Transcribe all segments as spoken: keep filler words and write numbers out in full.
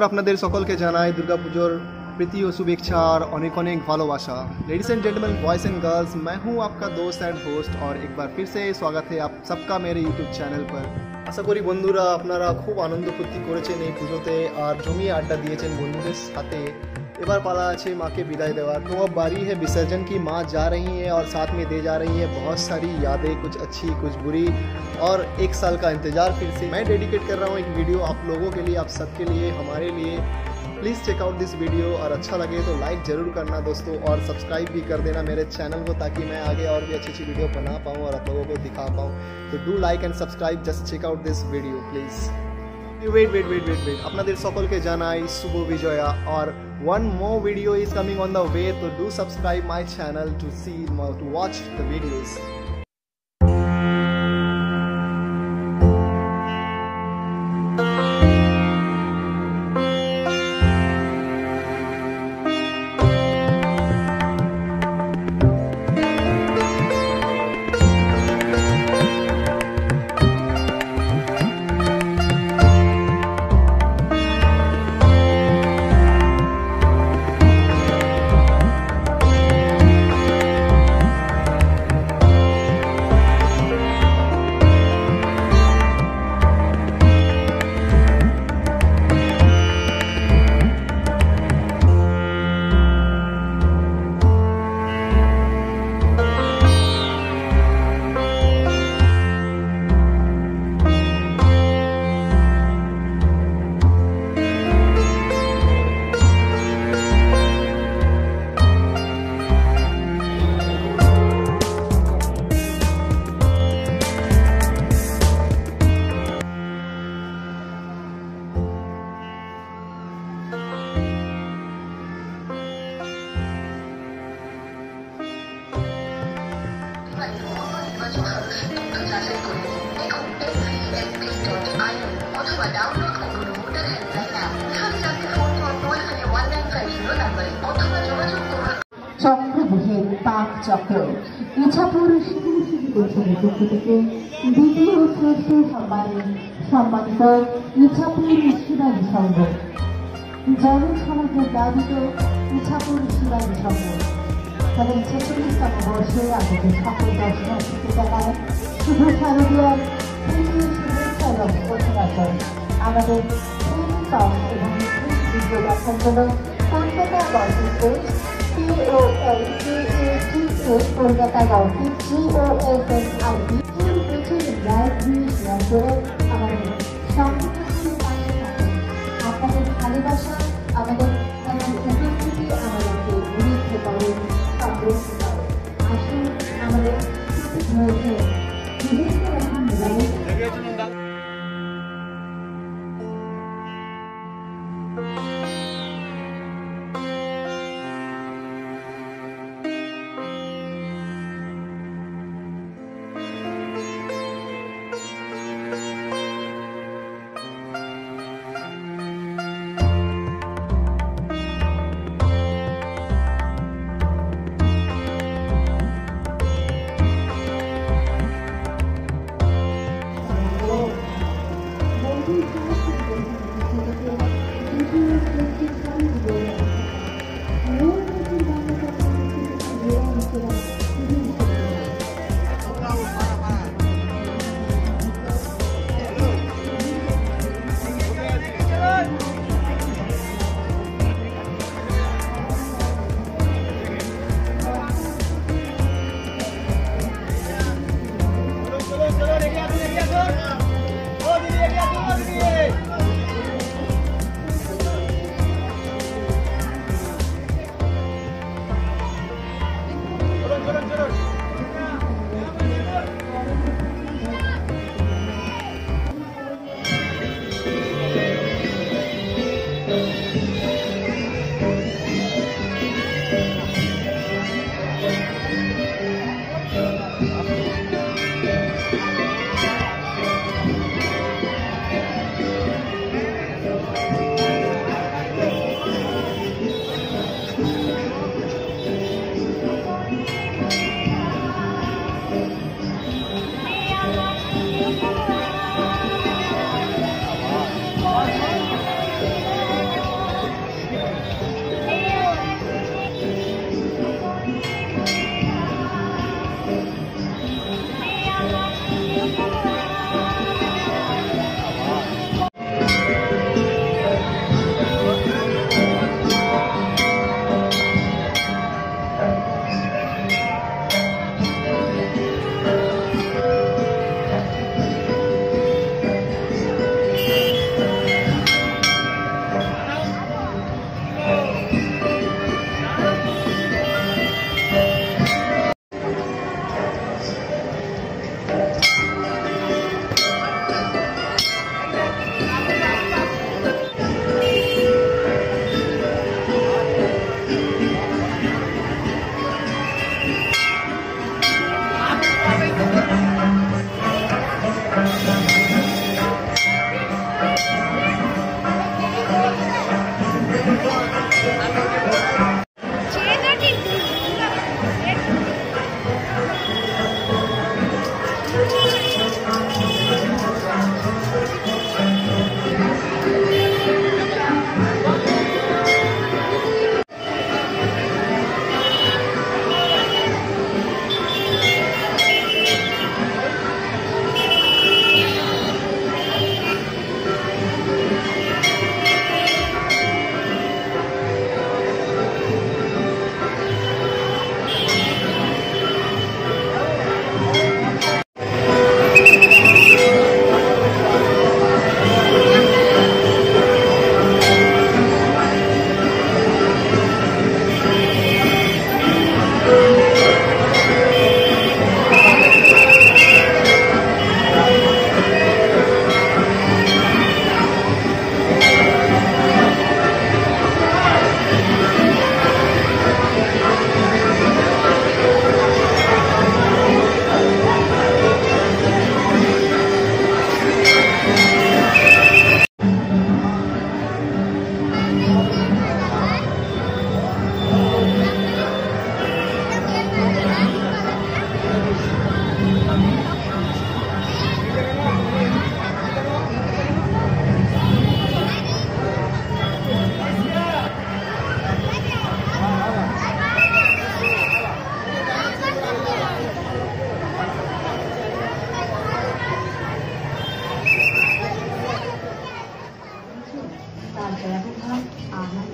नमस्कार आपनादेर सकलके जानाई दुर्गापुजोर प्रीति और शुभेच्छा और अनेक अनेक भालोबासा। Ladies and gentleman, boys and girls, मैं हूं आपका दोस्त एंड होस्ट और एक बार फिर से स्वागत है आप सबका मेरे यूट्यूब चैनल पर। आशा करी बंधुरा आपनारा खूब आनंद फुर्ती करेছেন এই পুজোতে আর জমিয়ে আড্ডা দিয়েছেন বন্ধুদের সাথে। এবার पाला আছে माँ के विदाई देवा। तो अब बारी है विसर्जन की। माँ जा रही है और साथ में दे जा रही है बहुत सारी यादें, कुछ अच्छी कुछ बुरी, और एक साल का इंतज़ार फिर से मैं डेडिकेट कर रहा हूँ एक वीडियो आप लोगों के लिए, आप सबके लिए, हमारे लिए। Please check out this video और अच्छा लगे तो लाइक ज़रूर करना दोस्तों, और सब्सक्राइब भी कर देना मेरे चैनल को ताकि मैं आगे और भी अच्छी अच्छी वीडियो बना पाऊँ और आप लोगों को दिखा पाऊँ। तो do like and subscribe, just check out this video please. Wait wait wait wait wait আপনাদের সকলকে জানাই শুভ বিজয়া और one more video is coming on the way, so do subscribe my channel to see more, to watch the videos. চক্রবুহের পাক চক্র ইছাপুর পক্ষ থেকে দ্বিতীয় শ্রেষ্ঠ সম্মানে সম্মানিত ইছাপুর শিবাজী সংঘ, জনসমাজের দাবিত ইছাপুর শিবাজী সংঘ তাদের ছেচল্লিশতম বর্ষে আমাদের সকল দর্শনার্থীকে জানায় শুভ শারদীয়ার তৃতীয় শুভেচ্ছা এবং অভিনন্দন। আমাদের এবং ভিডিও দেখার জন্য কলকাতা গল্পের কলকাতা গল্পের জিওএসএসআইডি লাইভ ভিডিও শেয়ার করে আমাদের সংগঠনের পাশে থাকুন। আপনাদের ভালোবাসা আমাদের উপস্থিতি আমাদেরকে উন্নীত করে, সমৃদ্ধ করে। আসুন আমাদের মধ্যে বিভিন্ন রকম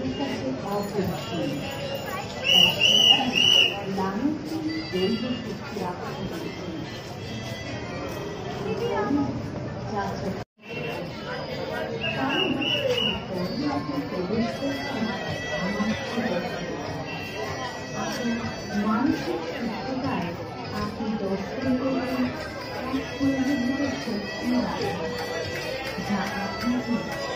আমাদের কাছে অপরিসীম। লালনকে দৈব শক্তি রাখতে পেরেছি। মানসিক সুস্থতায় আপনি দর্শন করবেন এক শক্তি যা আপনাকে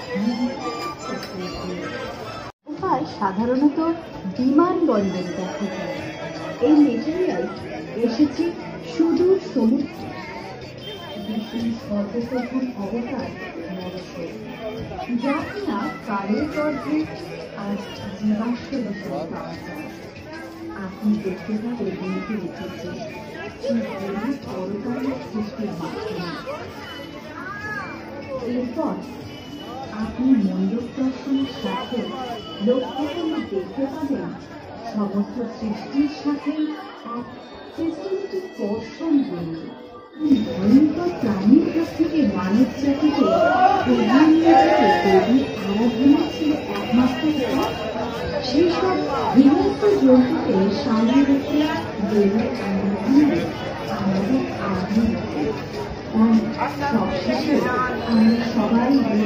উপায় সাধারণত বিমানবন্দরে দেখা যায়। এই মেটেরিয়াল এসেছে সুদূর সমুদ্র বিশ্বের সর্বপ্রথম অবতার মৎস্য, যা কিনা কালের গর্ভে আর জীবাশ্ম হিসেবে পাওয়া যায়। আপনি দেখতে পাবে বইতে রেখেছে পরকালের সৃষ্টির মাধ্যমে। এরপর আপনি মণ্ডপ দর্শনের সাথে লক্ষ্য করে দেখতে পাবেন সমস্ত সৃষ্টির সাথে এক সিস্টেমেটিক পোর্শন রয়েছে। ভয়ঙ্কর প্রাণীর কাছ থেকে মানব জাতিকে আরাধনা ছিল একমাত্র পথ। সেসব বিভক্ত জন্তুকে সামনে রেখে দেবের আরাধনায় আমাদের আগ্রহ। সবশেষে আমরা সবাই এই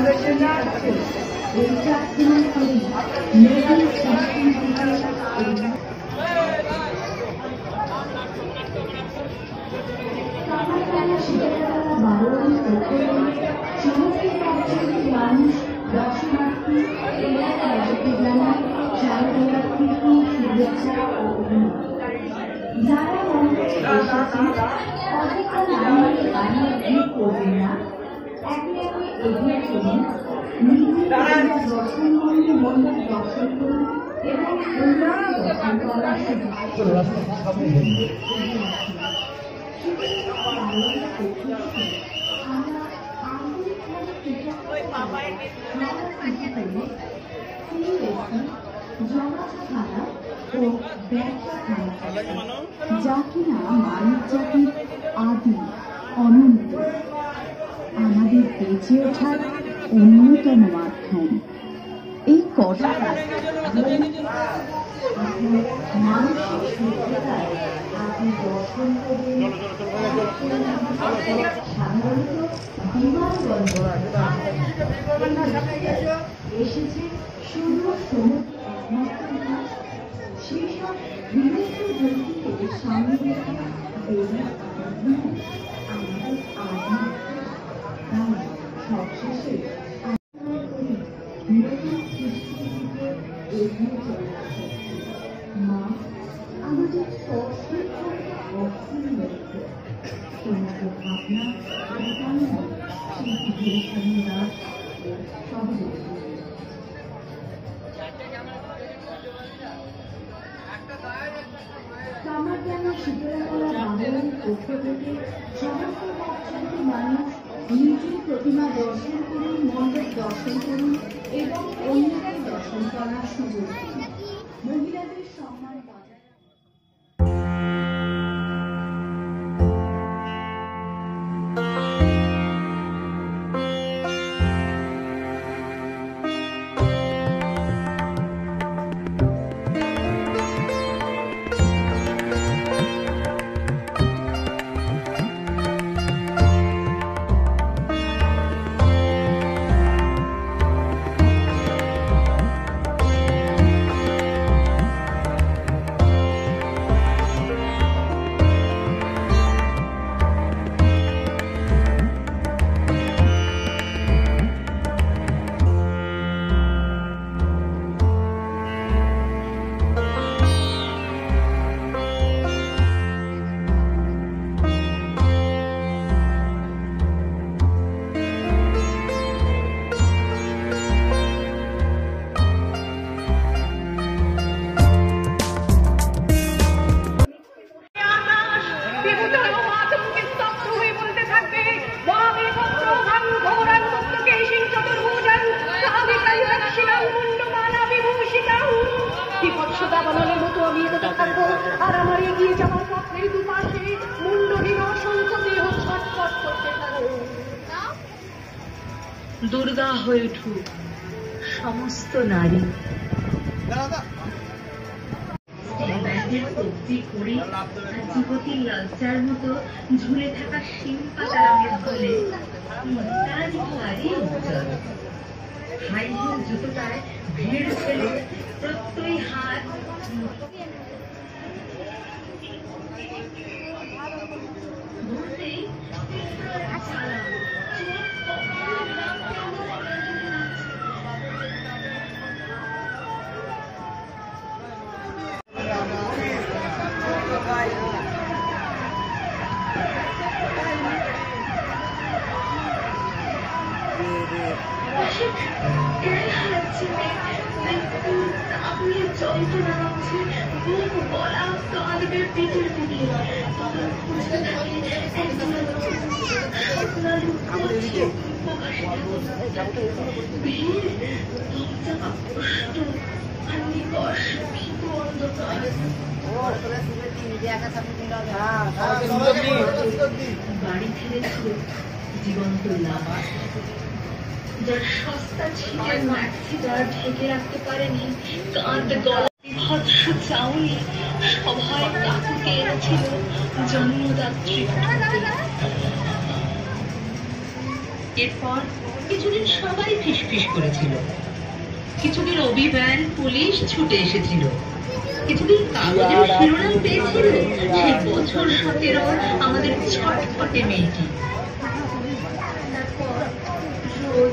প্রার্থনা করি নতুন সৃষ্টির দিকে মানুষ দর্শনার্থী এবং রাজকীয় জানায় শারদীয়ার্থীকে শুভেচ্ছা ও অভিনন্দন। যারা মন্দিরে এসেছেন অপেক্ষা দাঁড়িয়ে দাঁড়িয়ে ভিড় করবেন না, একে একে এগিয়ে চলুন, নিজের দর্শন মন্দির মন্দির দর্শন করুন এবং অন্যান্য দর্শন করার জমাখানা ও ব্যবসাখানা যা কিনা মানব জাতির আদি অনন্ত আমাদের বেঁচে ওঠার অন্যতম মাধ্যম। এই কটা মানসিক সুস্থতায় আপনি দর্শন করবেন সাধারণত বিমানবন্দর এসেছে সুদূর সমুদ্র একমাত্র সেসব বিভক্ত জন্তুকে সামনে রেখে দেবের আরাধনায় আমাদের আগ্রহ। তাই সবশেষে নতুন সৃষ্টির দিকে এগিয়ে চলেছে। মা আমাদের সবসময় অক্ষুণ্ণ রেখে সমস্ত ভাবনা একান্ত শিল্পীদের সন্ন্যাস ও সহযোগিতা। আমার যেন শীতলতলা বাঙালির পক্ষ থেকে সমস্ত ভক্তদের মানুষ নিজের প্রতিমা দর্শন করুন, মণ্ডপ দর্শন করুন এবং অন্যদের দর্শন করার সুযোগ দিন। মহিলাদের সম্মান বজায় আর আমার এগিয়ে যাওয়ার পথের দুপাশে মুন্ডহীন অসংখ্য দেহ ছটফট করতে থাকে। দুর্গা হয়ে উঠুক সমস্ত নারী। যুবতীর লজ্জার মতো ঝুলে থাকা শিম পাতা রঙের ফলে হাই হিল জুতোটায় ভিড় ফেলে প্রত্যয় হাত যন্ত্রণা হচ্ছে বুক গলা কাঁদবে পেটের দিকে বাড়ি ফিরেছিল জীবন্ত লাভা যার সস্তা ছিটের ম্যাক্সিটা ঢেকে রাখতে পারেনি কাঁদ গলা বিভৎস চাউনি সভায় কাকুকে এনেছিল জন্মদাত্রী। এরপর কিছুদিন সবাই ফিসফিস করেছিল, কিছুদিন অভিযান পুলিশ ছুটে এসেছিল, কিছুদিন কাগজের শিরোনাম পেয়েছিল সেই বছর সতেরো আমাদের ছটফটে মেয়েটি। তারপর রোজ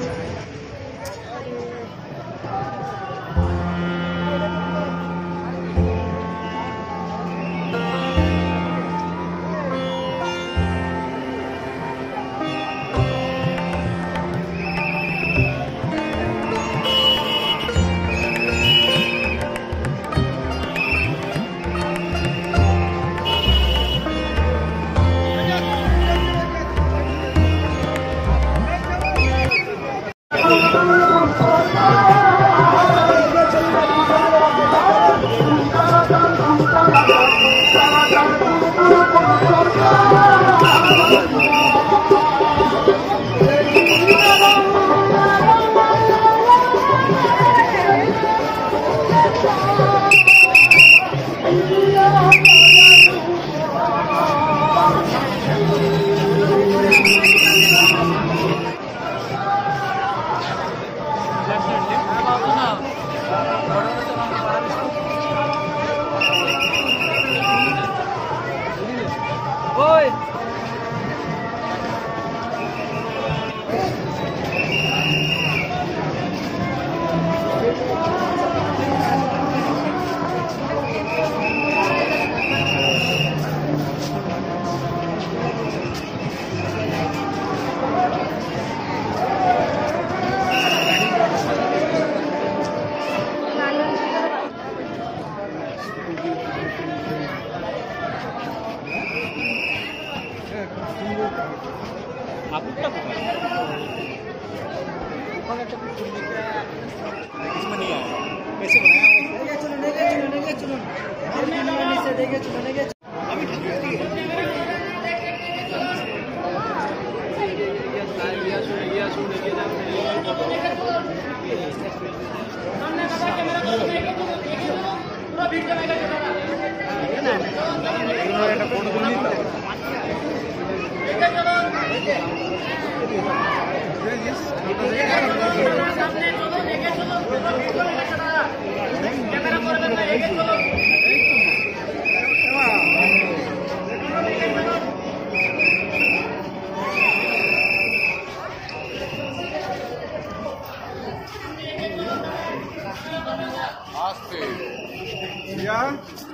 Yeah.